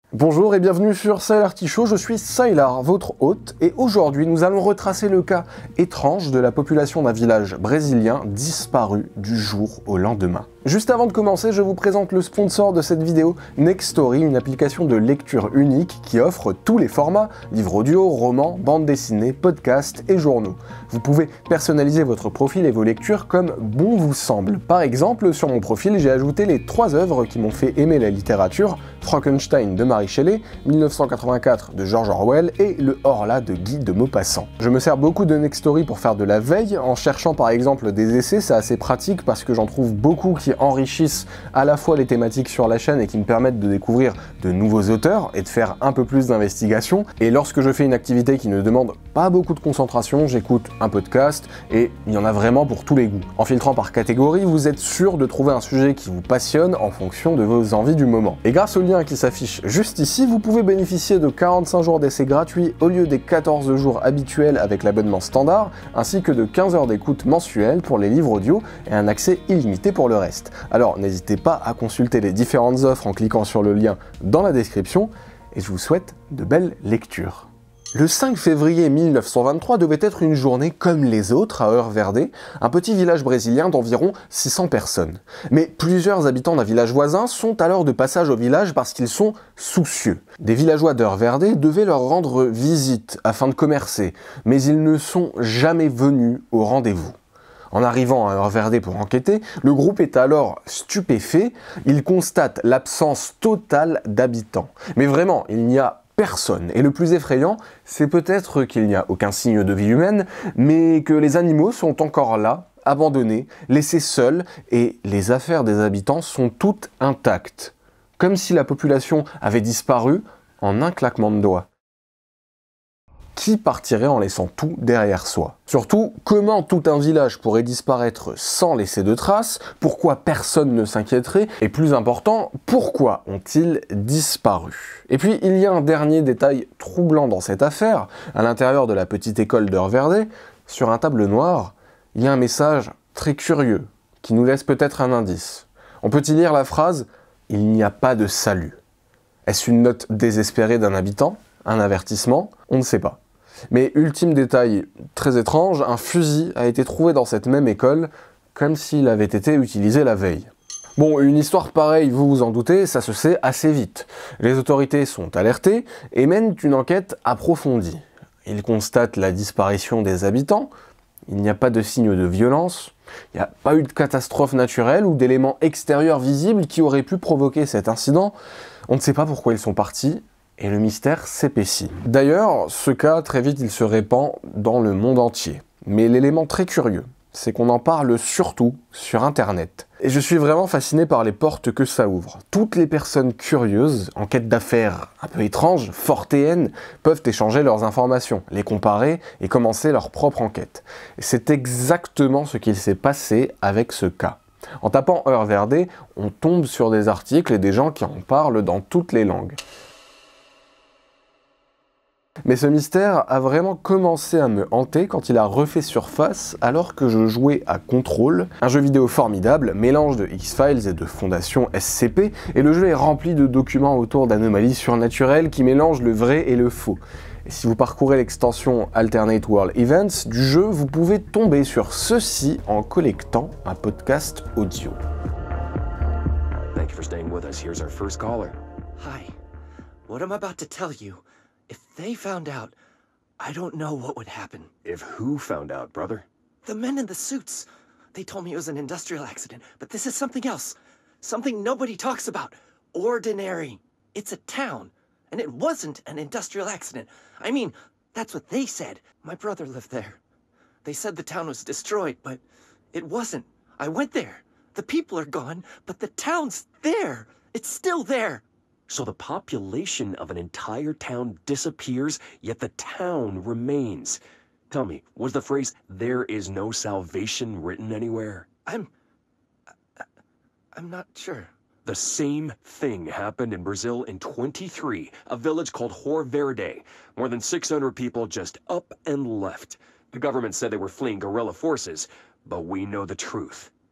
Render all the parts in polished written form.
Bonjour et bienvenue sur Sylar Show, je suis Sylar, votre hôte, et aujourd'hui nous allons retracer le cas étrange de la population d'un village brésilien disparu du jour au lendemain. Juste avant de commencer, je vous présente le sponsor de cette vidéo, Nextory, une application de lecture unique qui offre tous les formats, livres audio, romans, bandes dessinées, podcasts et journaux. Vous pouvez personnaliser votre profil et vos lectures comme bon vous semble. Par exemple, sur mon profil, j'ai ajouté les 3 œuvres qui m'ont fait aimer la littérature, Frankenstein de Mary Shelley, 1984 de George Orwell et Le Horla de Guy de Maupassant. Je me sers beaucoup de Nextory pour faire de la veille, en cherchant par exemple des essais, c'est assez pratique parce que j'en trouve beaucoup qui enrichissent à la fois les thématiques sur la chaîne et qui me permettent de découvrir de nouveaux auteurs et de faire un peu plus d'investigation. Et lorsque je fais une activité qui ne demande pas beaucoup de concentration, j'écoute un podcast et il y en a vraiment pour tous les goûts. En filtrant par catégorie, vous êtes sûr de trouver un sujet qui vous passionne en fonction de vos envies du moment. Et grâce au lien qui s'affiche juste ici, vous pouvez bénéficier de 45 jours d'essai gratuits au lieu des 14 jours habituels avec l'abonnement standard, ainsi que de 15 heures d'écoute mensuelle pour les livres audio et un accès illimité pour le reste. Alors n'hésitez pas à consulter les différentes offres en cliquant sur le lien dans la description, et je vous souhaite de belles lectures. Le 5 février 1923 devait être une journée comme les autres à Heure Verde, un petit village brésilien d'environ 600 personnes. Mais plusieurs habitants d'un village voisin sont alors de passage au village parce qu'ils sont soucieux. Des villageois d'Heure Verde devaient leur rendre visite afin de commercer, mais ils ne sont jamais venus au rendez-vous. En arrivant à Heure Verde pour enquêter, le groupe est alors stupéfait, il constate l'absence totale d'habitants. Mais vraiment, il n'y a personne. Et le plus effrayant, c'est peut-être qu'il n'y a aucun signe de vie humaine, mais que les animaux sont encore là, abandonnés, laissés seuls, et les affaires des habitants sont toutes intactes. Comme si la population avait disparu en un claquement de doigts. Qui partirait en laissant tout derrière soi? Surtout, comment tout un village pourrait disparaître sans laisser de traces? Pourquoi personne ne s'inquiéterait? Et plus important, pourquoi ont-ils disparu? Et puis, il y a un dernier détail troublant dans cette affaire. À l'intérieur de la petite école d'Heure Verde, sur un tableau noir, il y a un message très curieux, qui nous laisse peut-être un indice. On peut y lire la phrase « Il n'y a pas de salut ». Est-ce une note désespérée d'un habitant? Un avertissement? On ne sait pas. Mais ultime détail très étrange, un fusil a été trouvé dans cette même école, comme s'il avait été utilisé la veille. Bon, une histoire pareille, vous vous en doutez, ça se sait assez vite. Les autorités sont alertées et mènent une enquête approfondie. Ils constatent la disparition des habitants, il n'y a pas de signe de violence, il n'y a pas eu de catastrophe naturelle ou d'éléments extérieurs visibles qui auraient pu provoquer cet incident. On ne sait pas pourquoi ils sont partis, et le mystère s'épaissit. D'ailleurs, ce cas, très vite, il se répand dans le monde entier. Mais l'élément très curieux, c'est qu'on en parle surtout sur Internet. Et je suis vraiment fasciné par les portes que ça ouvre. Toutes les personnes curieuses, en quête d'affaires un peu étranges, fortéennes, peuvent échanger leurs informations, les comparer et commencer leur propre enquête. Et c'est exactement ce qu'il s'est passé avec ce cas. En tapant Heure Verde, on tombe sur des articles et des gens qui en parlent dans toutes les langues. Mais ce mystère a vraiment commencé à me hanter quand il a refait surface alors que je jouais à Control, un jeu vidéo formidable, mélange de X-Files et de Fondation SCP, et le jeu est rempli de documents autour d'anomalies surnaturelles qui mélangent le vrai et le faux. Et si vous parcourez l'extension Alternate World Events du jeu, vous pouvez tomber sur ceci en collectant un podcast audio. Thank you for staying with us. Here's our first caller. Hi. What I'm about to tell you, if they found out, I don't know what would happen. If who found out, brother? The men in the suits. They told me it was an industrial accident, but this is something else. Something nobody talks about. Ordinary. It's a town, and it wasn't an industrial accident. I mean, that's what they said. My brother lived there. They said the town was destroyed, but it wasn't. I went there. The people are gone, but the town's there. It's still there. So the population of an entire town disappears, yet the town remains. Tell me, was the phrase, "there is no salvation," written anywhere? I'm not sure. The same thing happened in Brazil in 23, a village called Heure Verde. More than 600 people just up and left. The government said they were fleeing guerrilla forces, but we know the truth.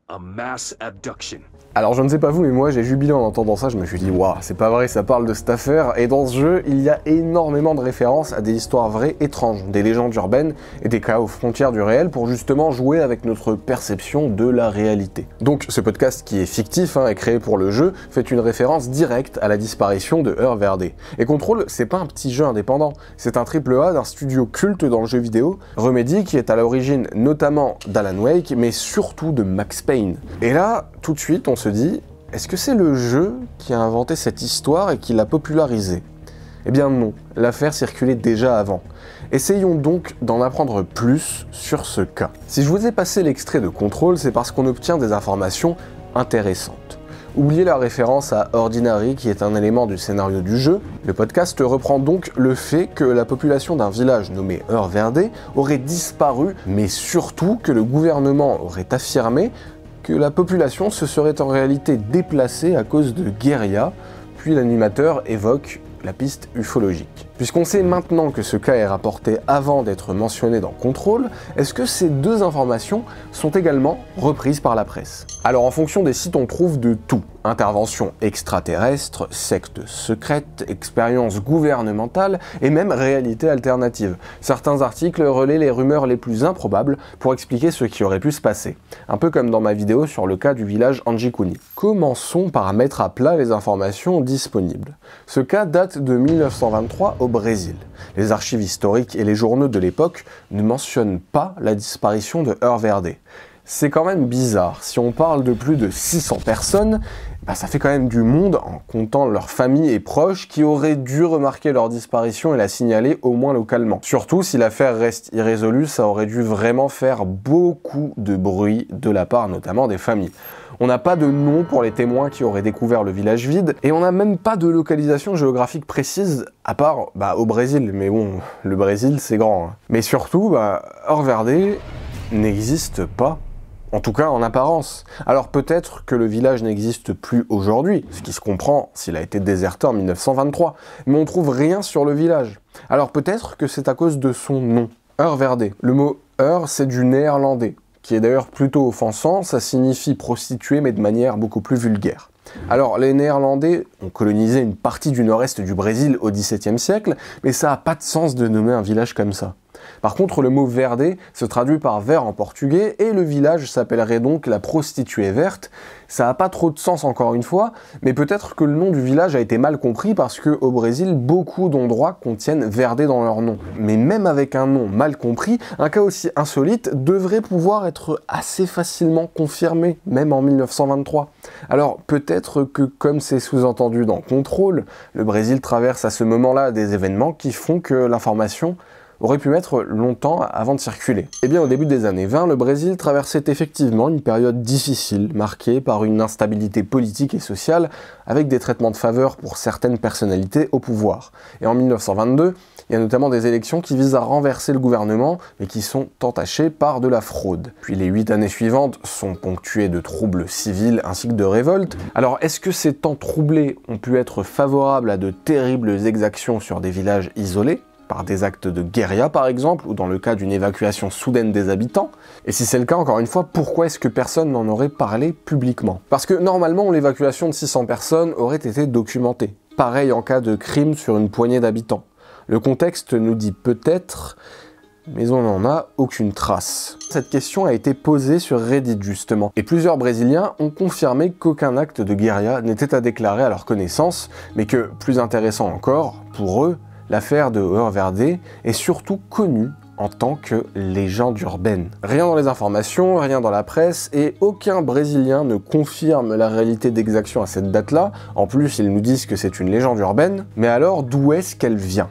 A mass abduction. Alors je ne sais pas vous, mais moi j'ai jubilé en entendant ça, je me suis dit waouh, c'est pas vrai, ça parle de cette affaire, et dans ce jeu, il y a énormément de références à des histoires vraies étranges, des légendes urbaines et des cas aux frontières du réel pour justement jouer avec notre perception de la réalité. Donc ce podcast qui est fictif et créé pour le jeu, fait une référence directe à la disparition de Ur-Verde. Et Control, c'est pas un petit jeu indépendant, c'est un AAA d'un studio culte dans le jeu vidéo, Remedy, qui est à l'origine notamment d'Alan Wake, mais surtout de Max Payne. Et là, tout de suite, on se dit, est-ce que c'est le jeu qui a inventé cette histoire et qui l'a popularisée? Eh bien non, l'affaire circulait déjà avant. Essayons donc d'en apprendre plus sur ce cas. Si je vous ai passé l'extrait de Control, c'est parce qu'on obtient des informations intéressantes. Oubliez la référence à Ordinary qui est un élément du scénario du jeu. Le podcast reprend donc le fait que la population d'un village nommé Ur-Verde aurait disparu, mais surtout que le gouvernement aurait affirmé que la population se serait en réalité déplacée à cause de guérilla, puis l'animateur évoque la piste ufologique. Puisqu'on sait maintenant que ce cas est rapporté avant d'être mentionné dans Control, est-ce que ces deux informations sont également reprises par la presse? Alors en fonction des sites, on trouve de tout. Interventions extraterrestres, sectes secrètes, expériences gouvernementales et même réalité alternative. Certains articles relaient les rumeurs les plus improbables pour expliquer ce qui aurait pu se passer. Un peu comme dans ma vidéo sur le cas du village Anjikuni. Commençons par mettre à plat les informations disponibles. Ce cas date de 1923 au Brésil. Les archives historiques et les journaux de l'époque ne mentionnent pas la disparition de Ur-Verde. C'est quand même bizarre, si on parle de plus de 600 personnes, ça fait quand même du monde en comptant leurs familles et proches qui auraient dû remarquer leur disparition et la signaler au moins localement. Surtout si l'affaire reste irrésolue, ça aurait dû vraiment faire beaucoup de bruit de la part notamment des familles. On n'a pas de nom pour les témoins qui auraient découvert le village vide, et on n'a même pas de localisation géographique précise, à part au Brésil, mais bon, le Brésil c'est grand. Mais surtout, Ur-Verde n'existe pas. En tout cas en apparence. Alors peut-être que le village n'existe plus aujourd'hui, ce qui se comprend s'il a été déserté en 1923, mais on trouve rien sur le village. Alors peut-être que c'est à cause de son nom, Ur-Verde. Le mot Ur, c'est du néerlandais, qui est d'ailleurs plutôt offensant, ça signifie prostituée mais de manière beaucoup plus vulgaire. Alors les Néerlandais ont colonisé une partie du nord-est du Brésil au XVIIe siècle, mais ça n'a pas de sens de nommer un village comme ça. Par contre, le mot verde se traduit par vert en portugais et le village s'appellerait donc la prostituée verte. Ça n'a pas trop de sens encore une fois, mais peut-être que le nom du village a été mal compris parce qu'au Brésil, beaucoup d'endroits contiennent verde dans leur nom. Mais même avec un nom mal compris, un cas aussi insolite devrait pouvoir être assez facilement confirmé, même en 1923. Alors peut-être que comme c'est sous-entendu dans Control, le Brésil traverse à ce moment-là des événements qui font que l'information aurait pu mettre longtemps avant de circuler. Eh bien au début des années 20, le Brésil traversait effectivement une période difficile, marquée par une instabilité politique et sociale, avec des traitements de faveur pour certaines personnalités au pouvoir. Et en 1922, il y a notamment des élections qui visent à renverser le gouvernement, mais qui sont entachées par de la fraude. Puis les 8 années suivantes sont ponctuées de troubles civils ainsi que de révoltes. Alors est-ce que ces temps troublés ont pu être favorables à de terribles exactions sur des villages isolés, par des actes de guérilla par exemple, ou dans le cas d'une évacuation soudaine des habitants? Et si c'est le cas, encore une fois, pourquoi est-ce que personne n'en aurait parlé publiquement? Parce que normalement, l'évacuation de 600 personnes aurait été documentée. Pareil en cas de crime sur une poignée d'habitants. Le contexte nous dit peut-être, mais on n'en a aucune trace. Cette question a été posée sur Reddit justement, et plusieurs Brésiliens ont confirmé qu'aucun acte de guérilla n'était à déclarer à leur connaissance, mais que, plus intéressant encore, pour eux, l'affaire de Ur-Verde est surtout connue en tant que légende urbaine. Rien dans les informations, rien dans la presse, et aucun Brésilien ne confirme la réalité d'exaction à cette date-là. En plus, ils nous disent que c'est une légende urbaine. Mais alors, d'où est-ce qu'elle vient?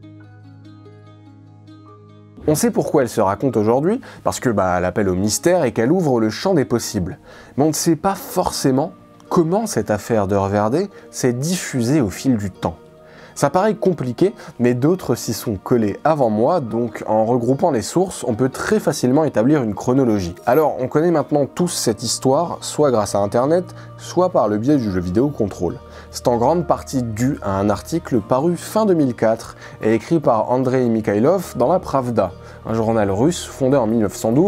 On sait pourquoi elle se raconte aujourd'hui, parce que elle appelle au mystère et qu'elle ouvre le champ des possibles. Mais on ne sait pas forcément comment cette affaire d'Ur-Verde s'est diffusée au fil du temps. Ça paraît compliqué, mais d'autres s'y sont collés avant moi, donc en regroupant les sources, on peut très facilement établir une chronologie. Alors, on connaît maintenant tous cette histoire, soit grâce à Internet, soit par le biais du jeu vidéo Control. C'est en grande partie dû à un article paru fin 2004 et écrit par Andrei Mikhailov dans la Pravda, un journal russe fondé en 1912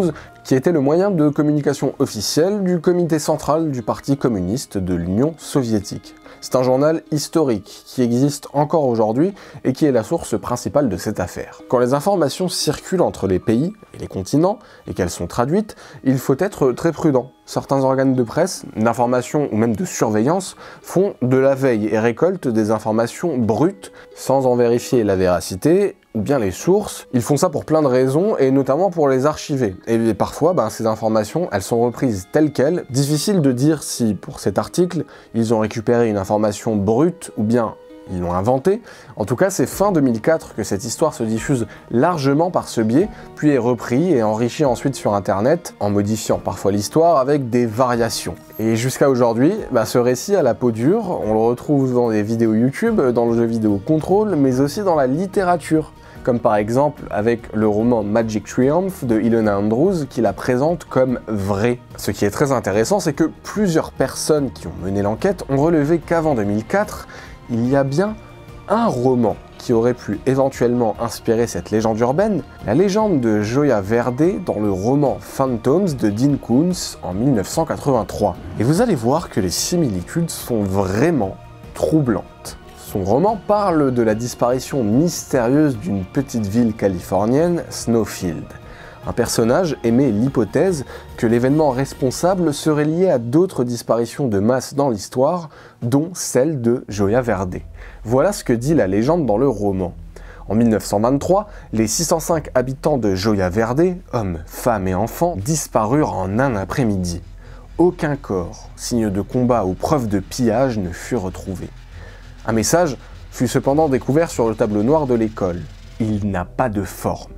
qui était le moyen de communication officiel du comité central du Parti communiste de l'Union soviétique. C'est un journal historique qui existe encore aujourd'hui et qui est la source principale de cette affaire. Quand les informations circulent entre les pays et les continents et qu'elles sont traduites, il faut être très prudent. Certains organes de presse, d'information ou même de surveillance font de la veille et récoltent des informations brutes sans en vérifier la véracité ou bien les sources. Ils font ça pour plein de raisons et notamment pour les archiver. Et parfois, ces informations, elles sont reprises telles quelles. Difficile de dire si, pour cet article, ils ont récupéré une information brute ou bien ils l'ont inventée. En tout cas, c'est fin 2004 que cette histoire se diffuse largement par ce biais, puis est repris et enrichi ensuite sur internet, en modifiant parfois l'histoire avec des variations. Et jusqu'à aujourd'hui, ce récit à la peau dure, on le retrouve dans des vidéos YouTube, dans le jeu vidéo Control, mais aussi dans la littérature. Comme par exemple avec le roman Magic Triumph de Ilona Andrews qui la présente comme vraie. Ce qui est très intéressant, c'est que plusieurs personnes qui ont mené l'enquête ont relevé qu'avant 2004, il y a bien un roman qui aurait pu éventuellement inspirer cette légende urbaine, la légende de Joya Verde dans le roman Phantoms de Dean Koontz en 1983. Et vous allez voir que les similitudes sont vraiment troublantes. Son roman parle de la disparition mystérieuse d'une petite ville californienne, Snowfield. Un personnage émet l'hypothèse que l'événement responsable serait lié à d'autres disparitions de masse dans l'histoire, dont celle de Joya Verde. Voilà ce que dit la légende dans le roman. En 1923, les 605 habitants de Joya Verde, hommes, femmes et enfants, disparurent en un après-midi. Aucun corps, signe de combat ou preuve de pillage ne fut retrouvé. Un message fut cependant découvert sur le tableau noir de l'école. Il n'a pas de forme.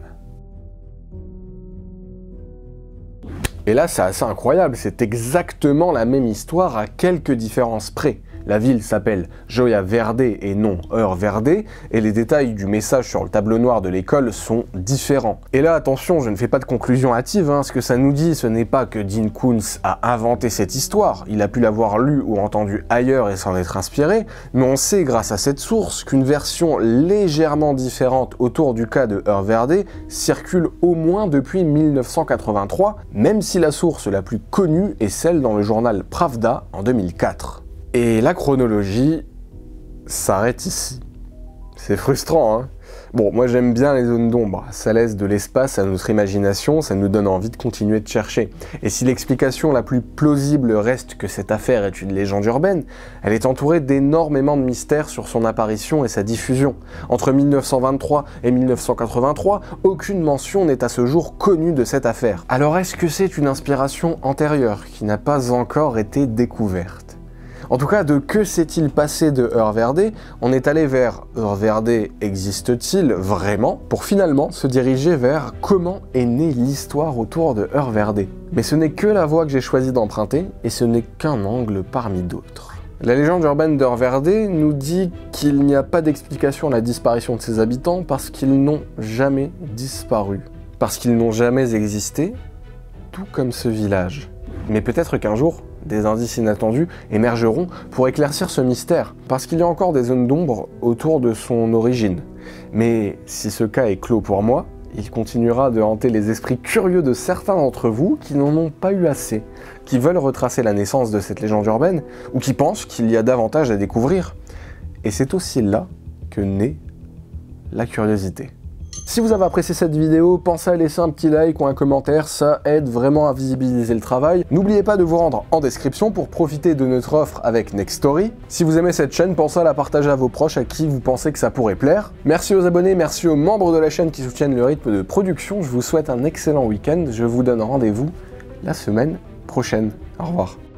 Et là, c'est assez incroyable, c'est exactement la même histoire à quelques différences près. La ville s'appelle Joya Verde et non Heure Verde, et les détails du message sur le tableau noir de l'école sont différents. Et là, attention, je ne fais pas de conclusion hâtive, ce que ça nous dit, ce n'est pas que Dean Koontz a inventé cette histoire, il a pu l'avoir lue ou entendue ailleurs et s'en être inspiré, mais on sait grâce à cette source qu'une version légèrement différente autour du cas de Heure Verde circule au moins depuis 1983, même si la source la plus connue est celle dans le journal Pravda en 2004. Et la chronologie s'arrête ici. C'est frustrant, hein? Bon, moi j'aime bien les zones d'ombre, ça laisse de l'espace à notre imagination, ça nous donne envie de continuer de chercher. Et si l'explication la plus plausible reste que cette affaire est une légende urbaine, elle est entourée d'énormément de mystères sur son apparition et sa diffusion. Entre 1923 et 1983, aucune mention n'est à ce jour connue de cette affaire. Alors est-ce que c'est une inspiration antérieure qui n'a pas encore été découverte ? En tout cas, de que s'est-il passé de Heure Verde, on est allé vers Heure Verde existe-t-il vraiment, pour finalement se diriger vers comment est née l'histoire autour de Heure Verde. Mais ce n'est que la voie que j'ai choisi d'emprunter, et ce n'est qu'un angle parmi d'autres. La légende urbaine d'Heure Verde nous dit qu'il n'y a pas d'explication à la disparition de ses habitants parce qu'ils n'ont jamais disparu, parce qu'ils n'ont jamais existé, tout comme ce village. Mais peut-être qu'un jour, des indices inattendus émergeront pour éclaircir ce mystère, parce qu'il y a encore des zones d'ombre autour de son origine. Mais si ce cas est clos pour moi, il continuera de hanter les esprits curieux de certains d'entre vous qui n'en ont pas eu assez, qui veulent retracer la naissance de cette légende urbaine, ou qui pensent qu'il y a davantage à découvrir. Et c'est aussi là que naît la curiosité. Si vous avez apprécié cette vidéo, pensez à laisser un petit like ou un commentaire, ça aide vraiment à visibiliser le travail. N'oubliez pas de vous rendre en description pour profiter de notre offre avec Nextory. Si vous aimez cette chaîne, pensez à la partager à vos proches à qui vous pensez que ça pourrait plaire. Merci aux abonnés, merci aux membres de la chaîne qui soutiennent le rythme de production. Je vous souhaite un excellent week-end. Je vous donne rendez-vous la semaine prochaine. Au revoir.